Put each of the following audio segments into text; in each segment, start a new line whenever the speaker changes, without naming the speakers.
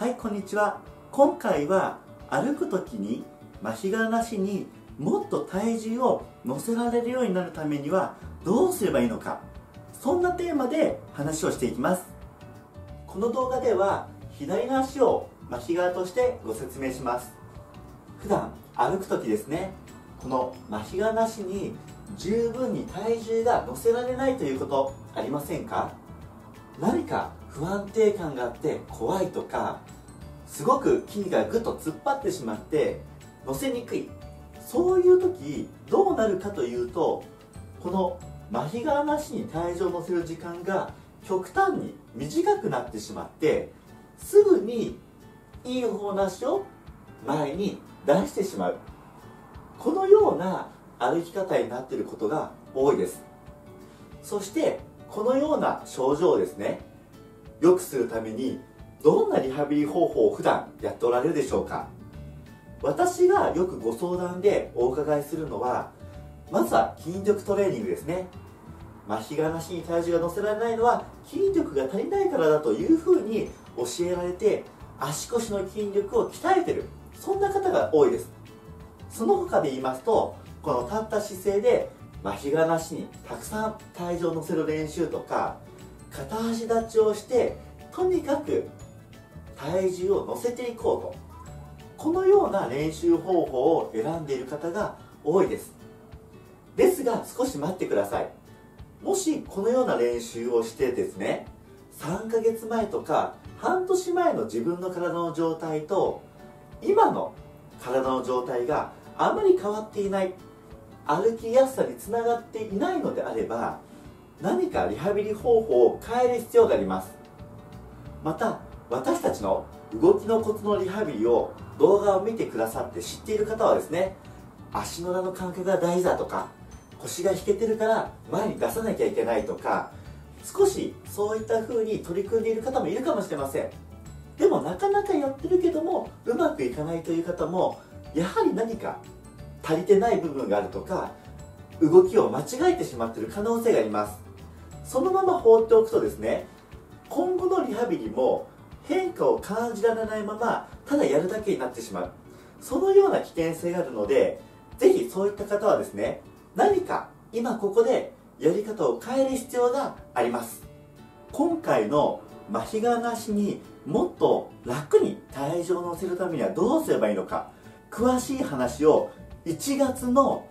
はい、こんにちは。今回は歩く時に麻痺がなしにもっと体重を乗せられるようになるためにはどうすればいいのか、そんなテーマで話をしていきます。この動画では左の足を麻痺側としてご説明します。普段歩く時ですね、この麻痺がなしに十分に体重が乗せられないということありませんか？何か不安定感があって怖いとか、すごく筋がぐっと突っ張ってしまって乗せにくい、そういう時どうなるかというと、この麻痺がなしに体重を乗せる時間が極端に短くなってしまって、すぐにいい方の足を前に出してしまう、このような歩き方になっていることが多いです。そしてこのような症状をですね、良くするためにどんなリハビリ方法を普段やっておられるでしょうか？私がよくご相談でお伺いするのは、まずは筋力トレーニングですね。麻痺がなしに体重が乗せられないのは筋力が足りないからだというふうに教えられて、足腰の筋力を鍛えてる、そんな方が多いです。その他で言いますと、この立った姿勢で麻痺がなしにたくさん体重を乗せる練習とか、片足立ちをしてとにかく体重を乗せていこうと、このような練習方法を選んでいる方が多いです。ですが少し待ってください。もしこのような練習をしてですね、3ヶ月前とか半年前の自分の体の状態と今の体の状態があまり変わっていない、歩きやすさにつながっていないのであれば、何かリハビリ方法を変える必要があります。また私たちの動きのコツのリハビリを動画を見てくださって知っている方はですね、足の裏の感覚が大事だとか、腰が引けてるから前に出さなきゃいけないとか、少しそういった風に取り組んでいる方もいるかもしれません。でもなかなかやってるけどもうまくいかないという方も、やはり何か足りてない部分があるとか、動きを間違えてしまっている可能性があります。そのまま放っておくとですね、今後のリハビリも変化を感じられないままただやるだけになってしまう、そのような危険性があるので、ぜひそういった方はですね、何か今ここでやり方を変える必要があります。今回の麻痺がなしにもっと楽に体重を乗せるためにはどうすればいいのか、詳しい話を1月の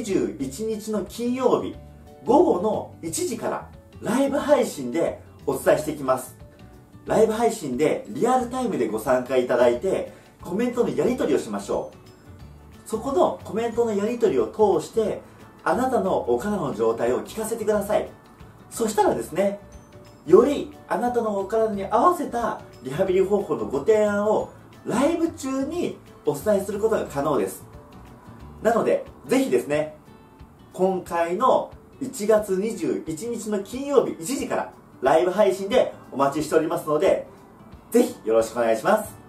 21日の金曜日午後の1時からライブ配信でお伝えしていきます。ライブ配信でリアルタイムでご参加いただいて、コメントのやり取りをしましょう。そこのコメントのやり取りを通してあなたのお体の状態を聞かせてください。そしたらですね、よりあなたのお体に合わせたリハビリ方法のご提案をライブ中にお伝えすることが可能です。なのでぜひですね、今回の1月21日の金曜日1時からライブ配信でお待ちしておりますので、ぜひよろしくお願いします。